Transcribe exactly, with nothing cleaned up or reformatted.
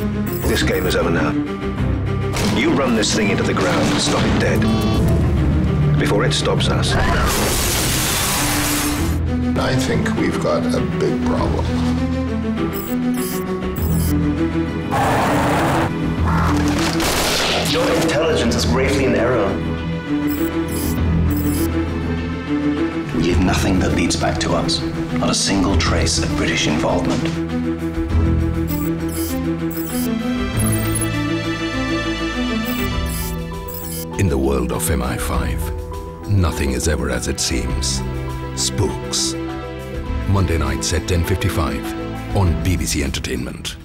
This game is over now. You run this thing into the ground and stop it dead. Before it stops us. I think we've got a big problem. Your intelligence is gravely in error. We have nothing that leads back to us. Not a single trace of British involvement. In the world of M I five, nothing is ever as it seems. Spooks. Monday nights at ten fifty-five on B B C Entertainment.